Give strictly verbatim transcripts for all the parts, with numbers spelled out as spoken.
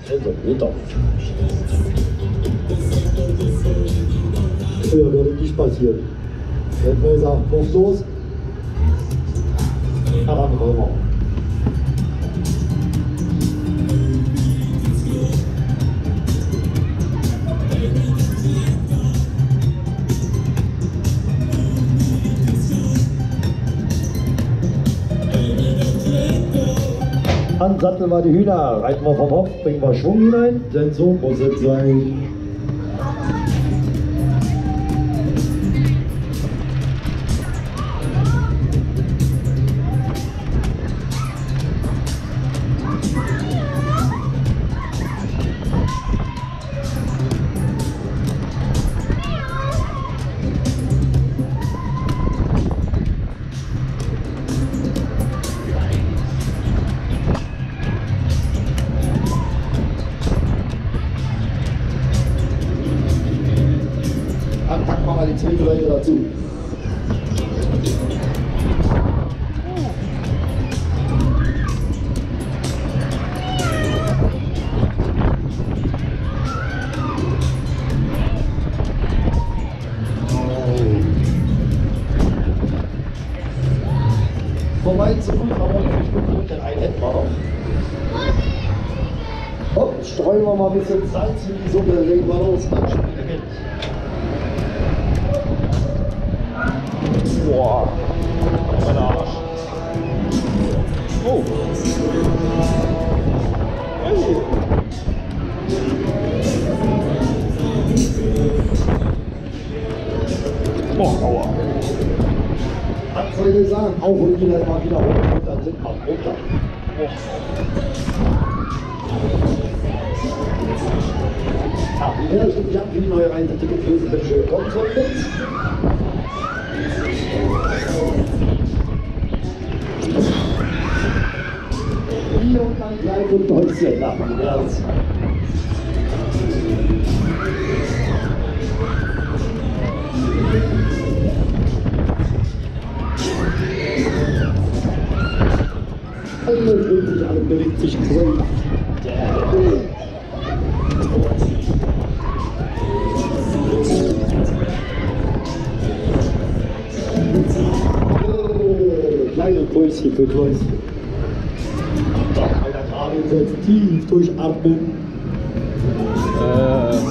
Also, runter. Früher würde nicht passieren. Wenn wir sagen, Puff los, ja, dann rollen wir. Dann satteln wir die Hühner, reiten wir vom Hof, bringen wir Schwung hinein, denn so muss es sein. Dann packen wir mal die Zwillingleute dazu. Vorbei zurück, aber ich bin den einen hätten wir noch. Hopp, streuen wir mal ein bisschen Salz in die Suppe, legen wir los, dann spielen wir mit. Boah, mein Arsch. Oh. Hey. Oh, aua. Was soll ich sagen? Auf und wieder mal wieder hoch und dann sind wir runter. Oh. Ja, die Herren sind ja für die neue Reise Ticket lösen, bitte schön. Kommt so mit. Hier und dann Kleid und Häuschen nach dem Herz. Alle dreht sich, alle bewegt sich grün. Kleine Pulschen für Kläuschen. Bei der Trage setzt tief durchatmen. Äh.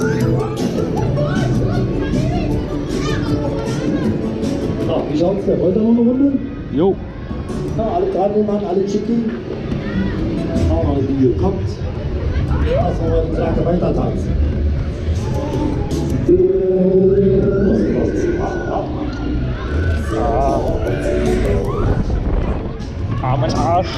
So, wie schaut's denn? Wollt ihr noch eine Runde? Jo. Ja, alle dran machen, alle schicken. Schauen wir mal, wie ihr kommt. Lassen wir mal die Klage weiter tanzen. Ah. Ah, mein Arsch.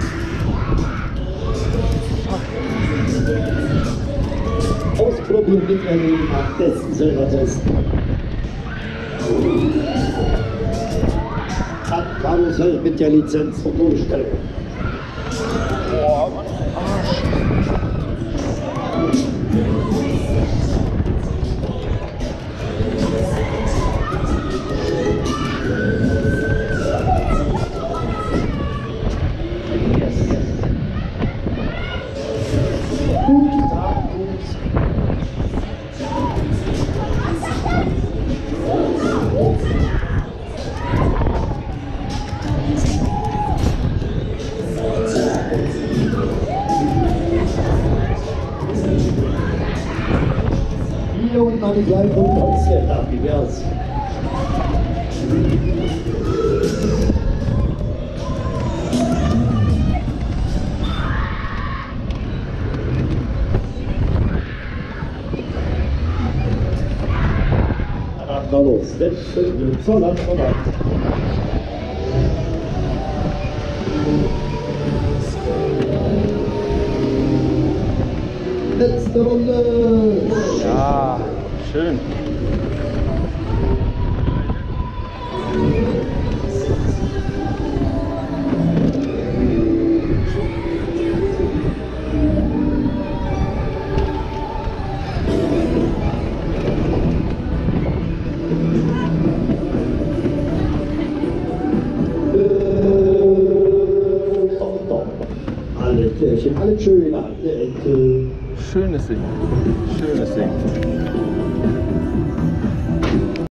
Ausprobieren, miterleben, am besten selber testen. An Karussell mit der Lizenz und Durchstellung. Boah, mein Arsch. Gut getragen, gut. Hier und noch die kleinen Häuschen, da, wie wär's? Na los, so lang, so lang. Letzte Runde! Ja, schön. Alle Klärchen, alle schön, alle Ente. Schönes Ding. Schönes Ding.